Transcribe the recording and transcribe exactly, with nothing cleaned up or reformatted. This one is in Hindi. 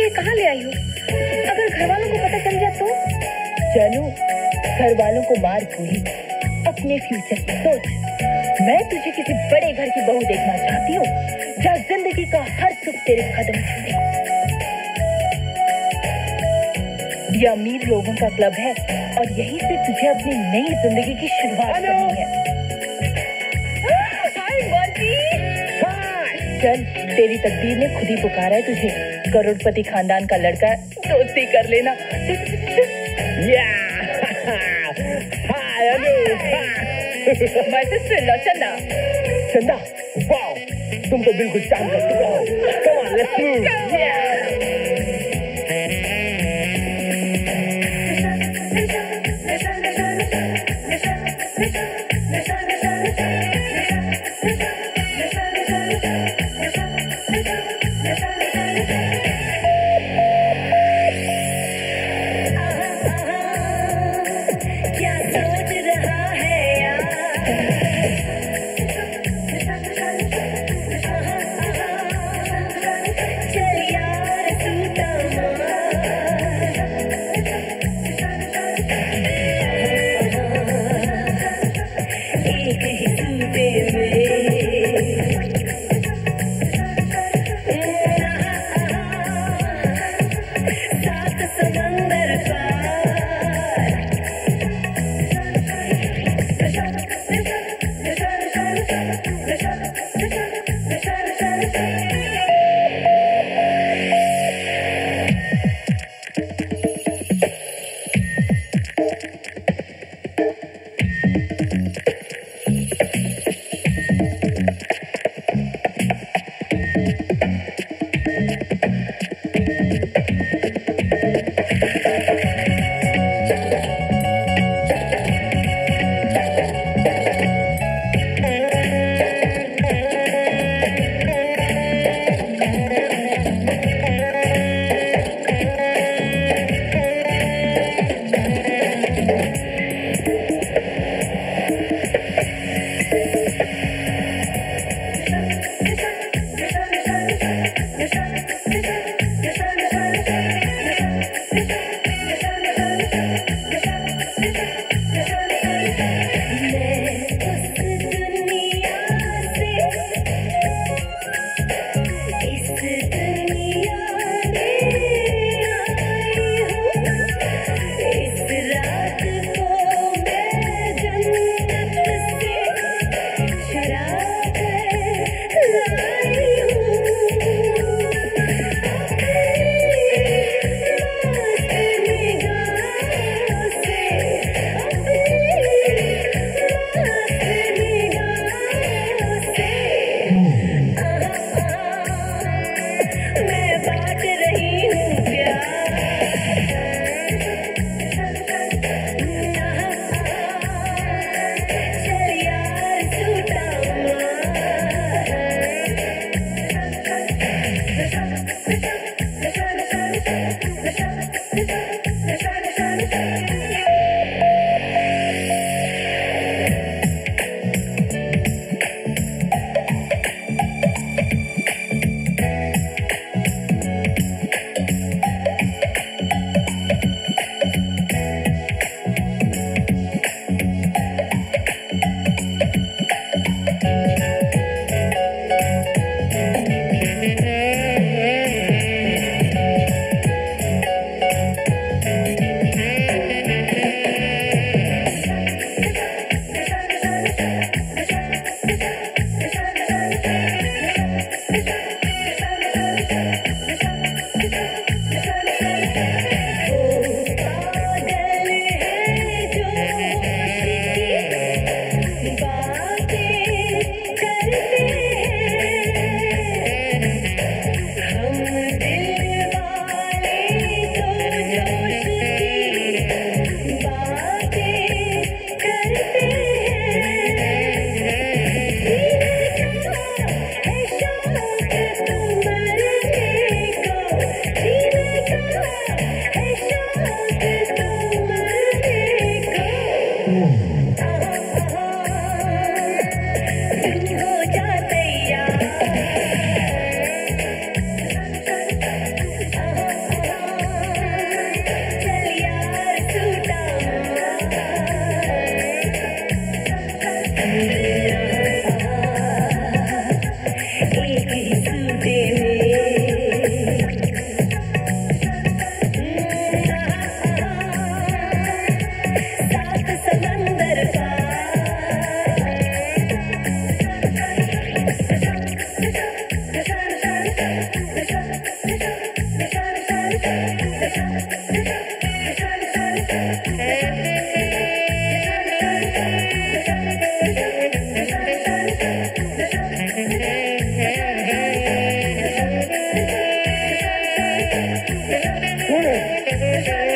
ये कहाँ ले आई हो? अगर घर वालों को पता चल गया तो? जानू, घर वालों को मार भूली, अपने फ्यूचर की सोच। मैं तुझे किसी बड़े घर की बहू देखना चाहती हूँ, जहाँ जिंदगी का हर सुख तेरे कदम चले। ये अमीर लोगों का क्लब है और यहीं से तुझे अपनी नई जिंदगी की शुरुआत करनी है। हाय मर्जी, चल, तेरी तकदीर ने खुद ही पुकारा है तुझे। करोड़पति खानदान का लड़का है, दोस्ती कर लेना। हाय अनु, माय सिस्टर चंदा। चंदा, वाओ, तुम तो बिल्कुल चांद का टुकड़ा हो। Come on, let's move. Vishal